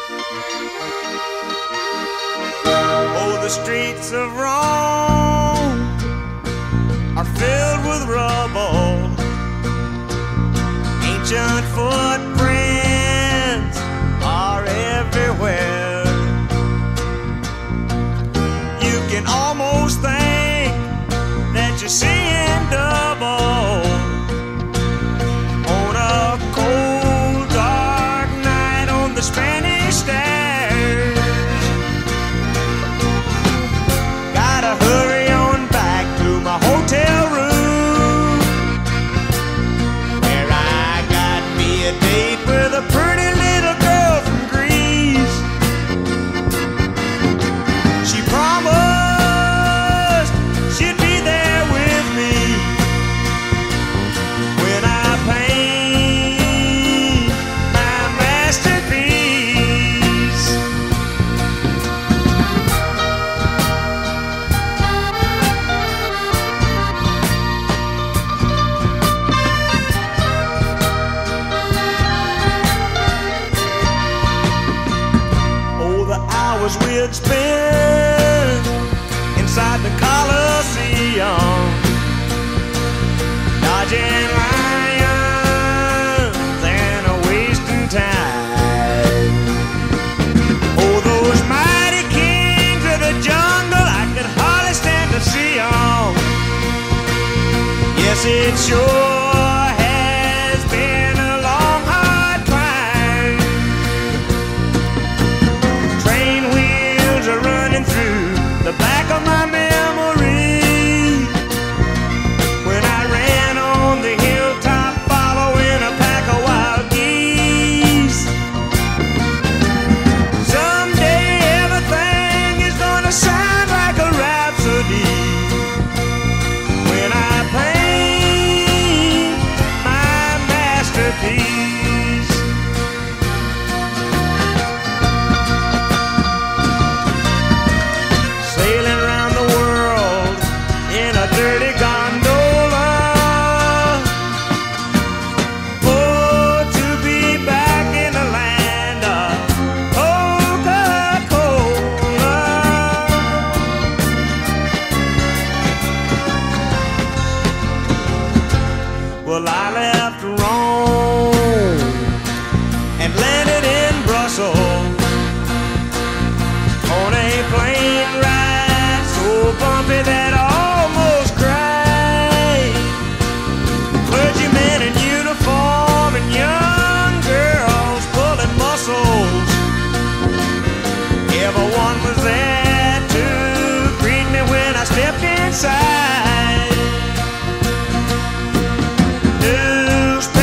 Oh, the streets of Rome are filled with rubble. Ancient footprints are everywhere. You can almost think that you're seeing double on a cold, dark night on the Spanish stairs. Gotta hurry on back to my hotel room, where I got me a date with a pretty little girl from Greece. She promised she'd be there with me when I paint my masterpiece. Oh, the hours we had spent inside the Coliseum, dodging lions and wasting time. Oh, those mighty kings of the jungle, I could hardly stand to see them. Yes, it sure has been a long, hard climb. Train wheels are running through the back of my memory, when I ran on the hilltop following a pack of wild geese. Someday everything is gonna sound like a rhapsody when I paint my masterpiece. Sailing around the world in a dirty gondola. Oh, to be back in the land of Coca-Cola. Well, I left Rome and landed in Brussels on a plane ride so bumpy that I almost cried. Clergymen in uniform and young girls pulling muscles. Everyone was there to greet me when I stepped inside. Newspapers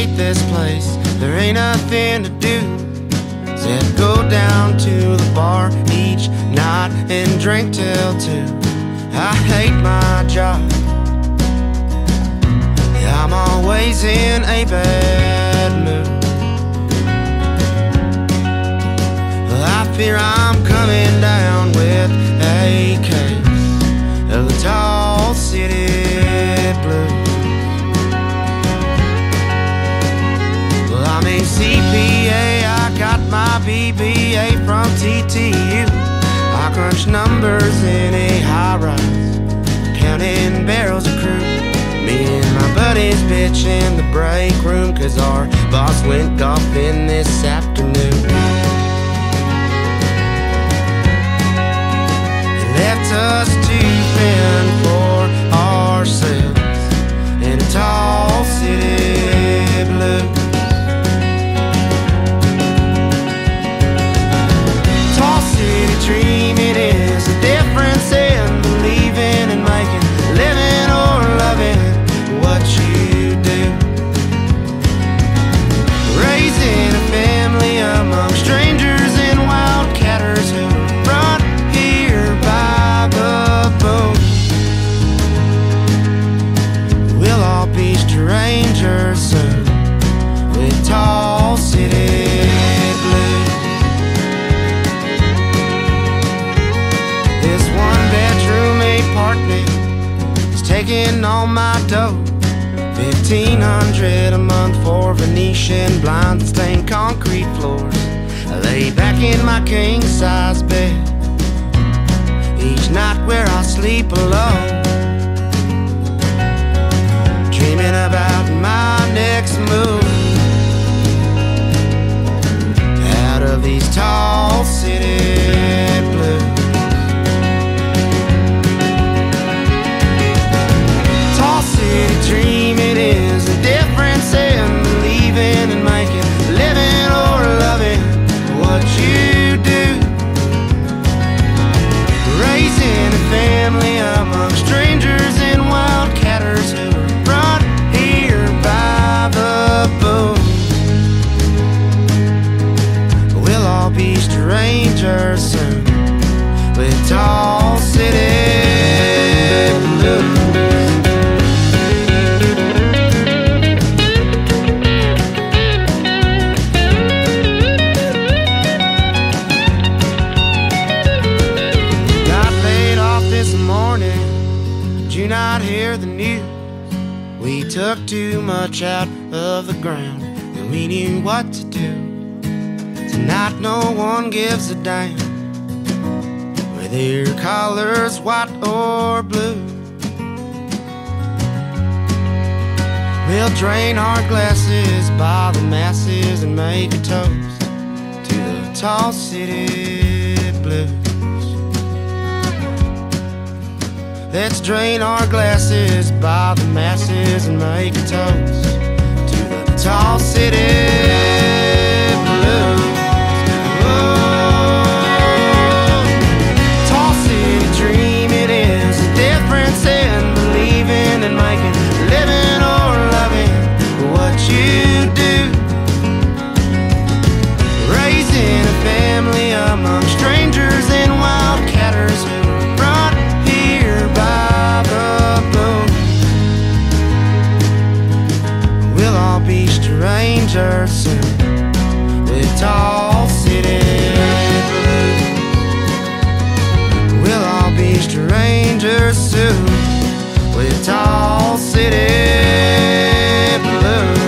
hate this place, there ain't nothing to do. Said go down to the bar each night and drink till 2. I hate my job, yeah, I'm always in a bad mood. I fear I'm coming down with a case of the Tall City Blues. Well, I'm a CPA, I got my BBA from TTU. I crunch numbers in a high-rise, counting barrels of crude. Me and my buddies bitch in the break room, 'cause our boss went golfing this afternoon. Left us to fend for ourselves in a Tall City Blue. Tall City dream, it is the difference in believing and making, living or loving what you do. Raising a family among strangers and wildcatters who run here by the boom. We'll all be strangers soon with Tall City Blues. This one-bedroom apartment is taking all my dough. $1,500 a month for Venetian blinds and stained concrete floors. I lay back in my king-size bed each night where I sleep alone, dreaming about my next move out of these Tall City Blues. Tall City dream, it is the difference in believing and making, living or loving what you do. Raising a family among strangers and wildcatters who are brought here by the boom. We'll all be strangers soon with Tall City Blues. Did you not hear the news? We took too much out of the ground and we knew what to do. Tonight no one gives a damn whether your color's white or blue. We'll drain our glasses by the masses and make a toast to the Tall City Blues. Let's drain our glasses by the masses and make a toast to the Tall City Blues. Oh, Tall City dream, it is the difference in believing and making, living or loving what you do. Raising a family among strangers and wildcatters who are brought here by the boom. We'll all be strangers soon with Tall City Blues. We'll all be strangers soon with Tall City Blues.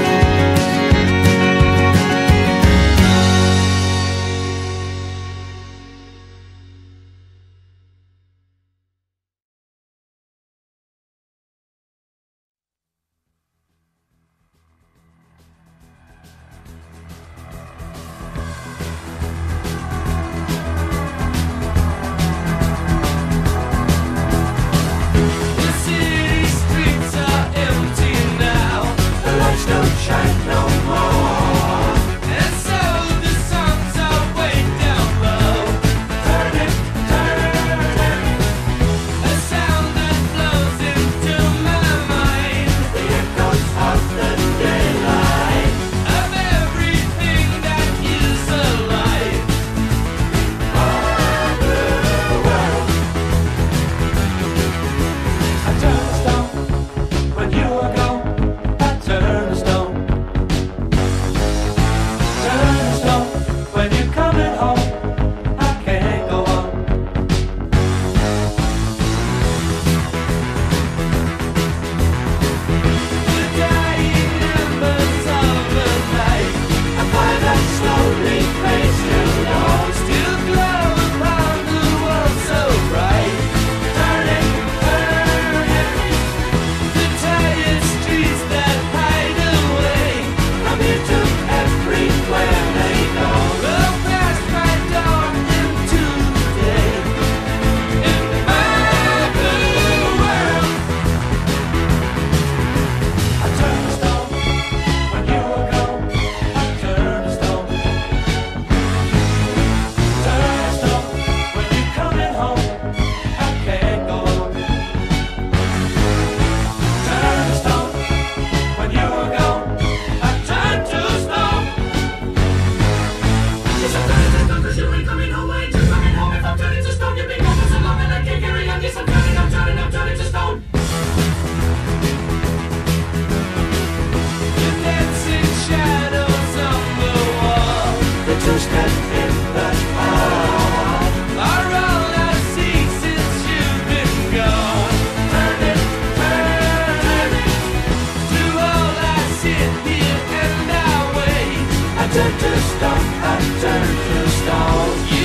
turn to stone, I turn to stone.